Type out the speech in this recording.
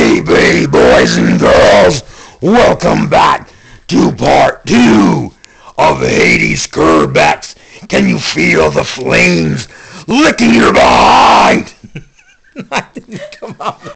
Baby, boys and girls, welcome back to part 2 of Hades Curveback. Can you feel the flames licking your behind? I didn't come out.